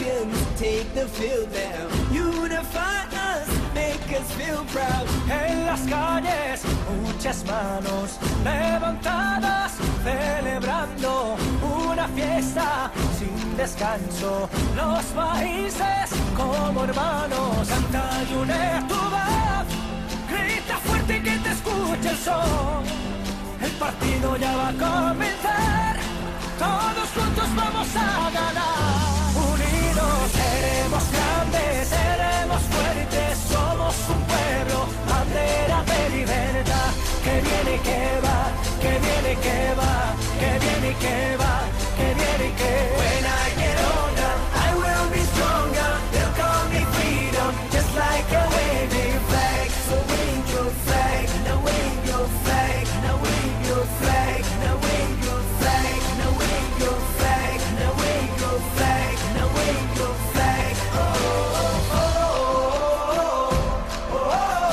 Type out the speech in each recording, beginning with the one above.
lions take the field now. Unify us, make us feel proud. En las calles, muchas manos levantadas, celebrando una fiesta sin descanso. Los países como hermanos, canta y une tu voz, grita fuerte que te escuche el sol. El partido ya va a comenzar, todos juntos vamos a ganar. Unidos seremos grandes, seremos fuertes, somos un pueblo, bandera de libertad. Que viene y que va, que viene y que va, que viene y que va, que viene y que va. When I get older, I will be stronger. They'll call me freedom, just like a waving flag. So wave your flag, now wave your flag, now wave your flag, now wave your flag, now wave your flag, now wave your flag, now wave your flag. Oh, oh, oh, oh, oh,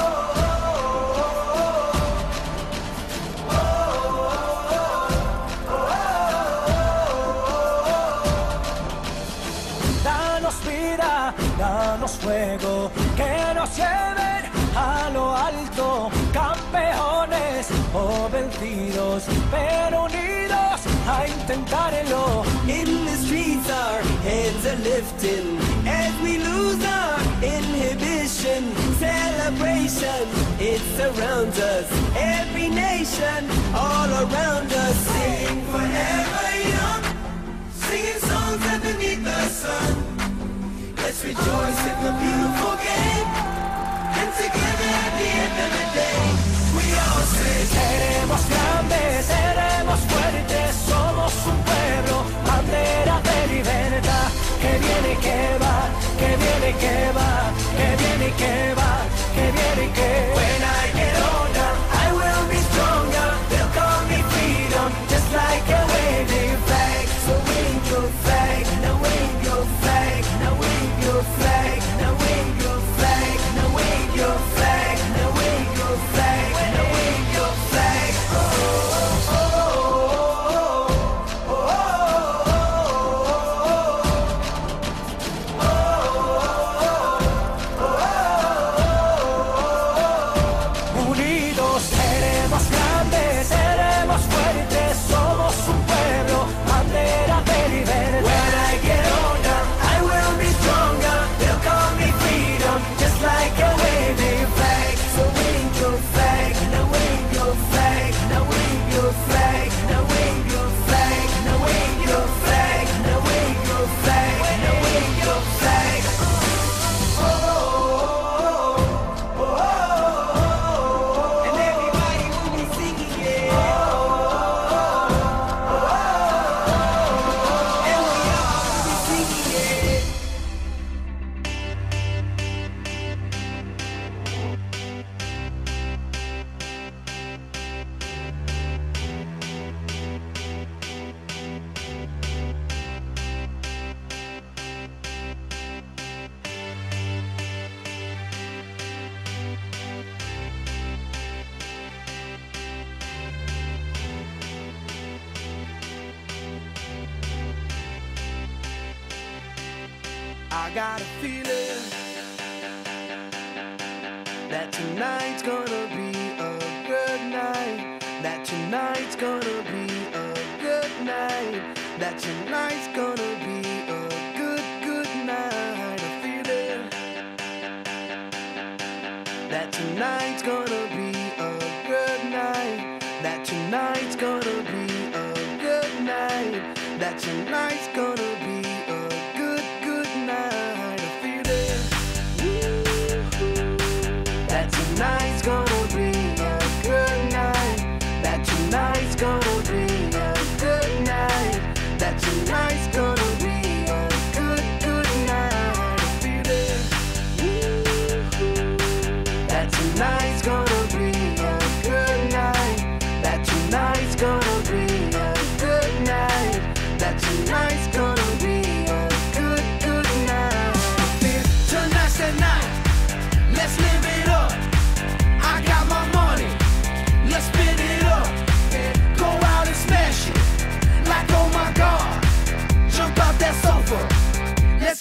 Danos vida, danos fuego, que nos lleven a lo alto, campeones o vencidos, pero unidos a intentarlo. in the streets our heads are lifting as we lose our inhibition. Celebration, it surrounds us. Every nation, all around us. Sing forever young, singing songs underneath the sun. Let's rejoice in the beautiful game, and together at the end of the day, we all say, Seremos grandes, seremos fuertes, somos un pueblo, bandera de libertad. Que viene y que va, que viene y que va, que viene y que va, que viene y que va. when I get older, I will be stronger. They'll call me freedom, just like a waving flag. So wave your flag, now wave your flag, now wave your flag, now wave your flag, now wave your flag, now wave your flag, now wave your flag. Oh, oh, oh, oh, oh, Unidos seremos grandes, seremos fuertes, somos un pueblo, bandera de libertad. when I get older, I will be stronger. They'll call me freedom, just like a waving flag. So wave your flag, now wave your flag, now wave your flag, now wave your flag, now wave your flag, now wave your flag, now wave your flag. Oh, oh, oh, oh, oh, and everybody will be singing, yeah. And we all will be singing, yeah. I got a feeling that tonight's gonna be a good night. That tonight's gonna be a good night. That tonight's gonna be a good night. A feeling that tonight's gonna be a good night. That tonight's gonna be a good night. That tonight's gonna be a good night. A feeling that tonight's gonna be a good night. That tonight's gonna be a good night. That tonight's gonna be a good night. A feeling that tonight's gonna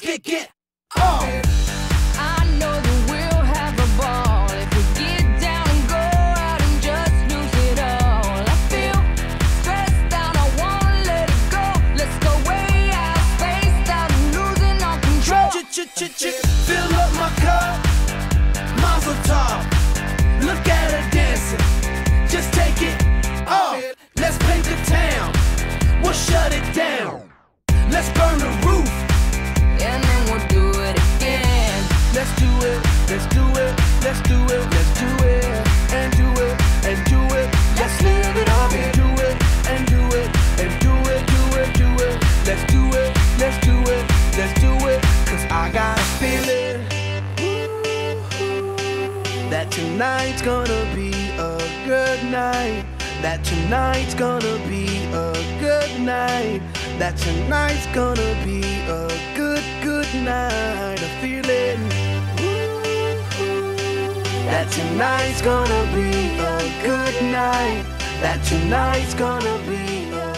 get off. I know that we'll have a ball if we get down and go out and just lose it all. I feel stressed out, I wanna let it go. Let's go way out, spaced out, and losing all control. Fill up my cup, Mazel tov. Look at her dancing, just take it off. Let's paint the town, we'll shut it down. Let's burn the roof, And then we'll do it again. let's do it, let's do it, let's do it, let's do it, and do it, and do it. Let's live it up and do it, and do it, and do it, do it, do it. Let's do it, let's do it, let's do it. Cause I got a feeling that tonight's gonna be a good night. That tonight's gonna be a good night. That tonight's gonna be a good, good night. A feeling that tonight's gonna be a good night. That tonight's gonna be a